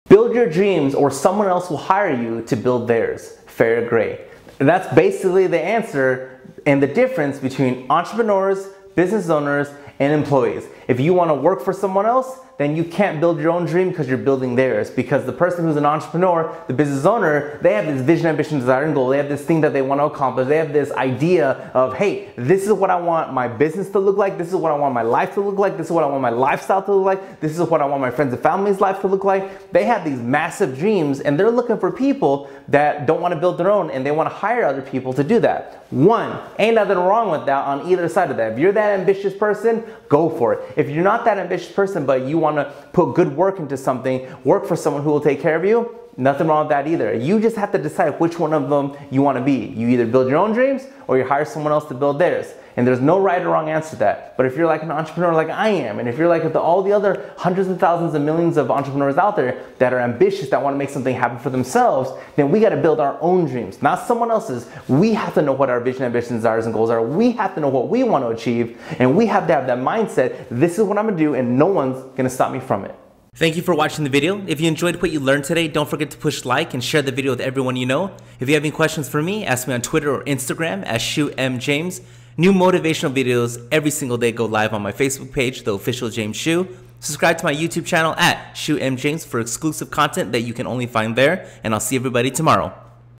Build your dreams or someone else will hire you to build theirs. Fair or gray? And that's basically the answer and the difference between entrepreneurs, business owners, and employees. If you want to work for someone else, then you can't build your own dream because you're building theirs. Because the person who's an entrepreneur, the business owner, they have this vision, ambition, desire, and goal. They have this thing that they want to accomplish. They have this idea of, hey, this is what I want my business to look like. This is what I want my life to look like. This is what I want my lifestyle to look like. This is what I want my friends and family's life to look like. They have these massive dreams and they're looking for people that don't want to build their own and they want to hire other people to do that. One, ain't nothing wrong with that on either side of that. If you're that ambitious person, go for it. If you're not that ambitious person, but you want to put good work into something, work for someone who will take care of you, nothing wrong with that either. You just have to decide which one of them you want to be. You either build your own dreams or you hire someone else to build theirs. And there's no right or wrong answer to that. But if you're like an entrepreneur like I am, and if you're like all the other hundreds and thousands and millions of entrepreneurs out there that are ambitious, that want to make something happen for themselves, then we got to build our own dreams, not someone else's. We have to know what our vision, ambition, desires, and goals are. We have to know what we want to achieve, and we have to have that mindset. This is what I'm going to do, and no one's going to stop me from it. Thank you for watching the video. If you enjoyed what you learned today, don't forget to push like and share the video with everyone you know. If you have any questions for me, ask me on Twitter or Instagram at ShuMJames. New motivational videos every single day go live on my Facebook page, The Official James Shu. Subscribe to my YouTube channel at ShuMJames for exclusive content that you can only find there. And I'll see everybody tomorrow.